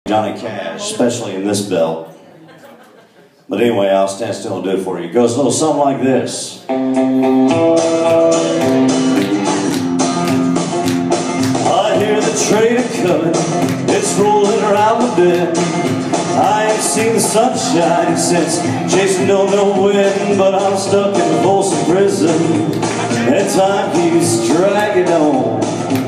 Johnny Cash, especially in this belt. But anyway, I'll stand still and do it for you. It goes a little something like this. I hear the trader coming, it's rolling around the bend. I ain't seen the sunshine since chasing don't know when, but I'm stuck in the falsom prison, and time keeps dragging on.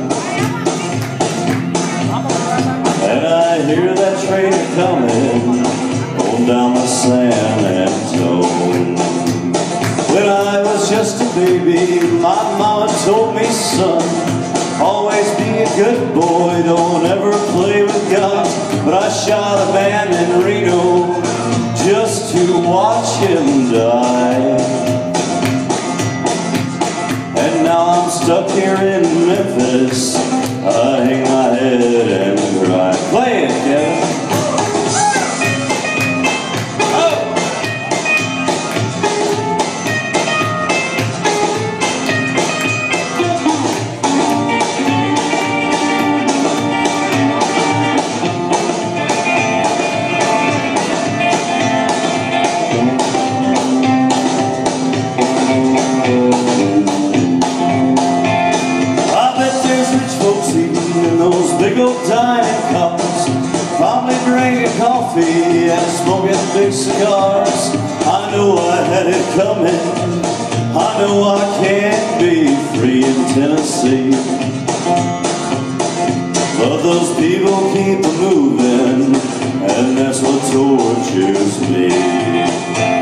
And I hear that trader coming on down the San Antonio. When I was just a baby, my mama told me, son, always be a good boy, don't ever play with guns. But I shot a man in Reno just to watch him die. And now I'm stuck here in Memphis, I hang my head and cry. Play it, Kevin. Big old dining cars, probably drinking coffee and smoking big cigars. I know I had it coming, I know I can't be free in Tennessee. But those people keep moving, and that's what tortures me.